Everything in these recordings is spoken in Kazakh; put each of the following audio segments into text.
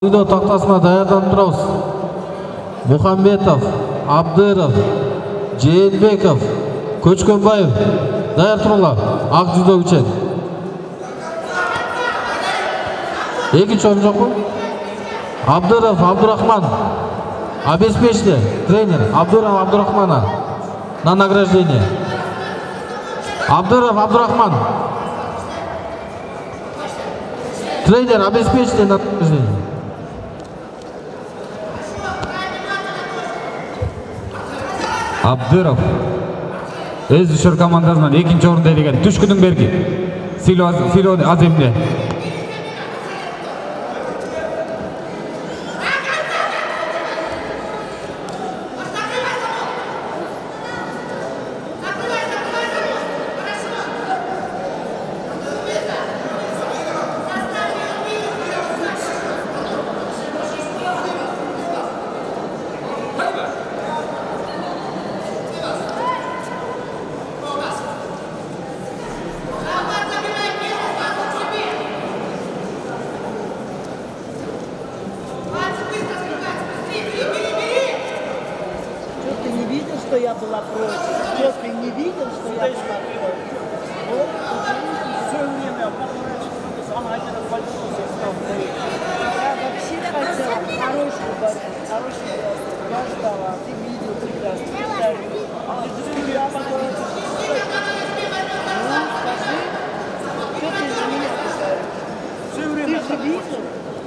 Video taqtasına daярданып турабыз. Мухамбетов, Абдыров, Жээнбеков, Көчкөнбаев даяр турулар. Ак жүзө үчен. Экинчи орун жокпу? Абдыров Абдурахман. Обеспечьте тренер Абдыров Абдурахмана на награждение. Абдыров Абдурахман. Тренер обеспечьте на награждение. Абдыров өз düşөр командасынан экинчи орунда элеген Түшкүнүн берги Фило Аземде. Что я была против. Что ты не видел, что я была против? Вот, все время я вообще хотела хорошую борьбу, хорошую борьбу. Я ждала, ты видел прекрасно. Я против. Ну, скажи, что ты за меня писаешь? Ты же видел?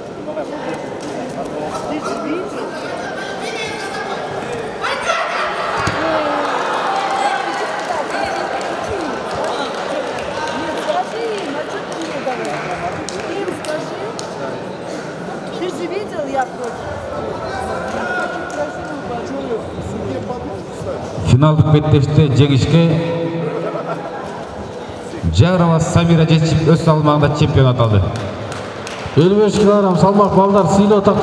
Ты же видел? Ты же видел, я против. Финалдык беттеште жеңишке Жарова Самира жетишип өз салмагында чемпион аталды. 55 кг салмак балдар сыйлоо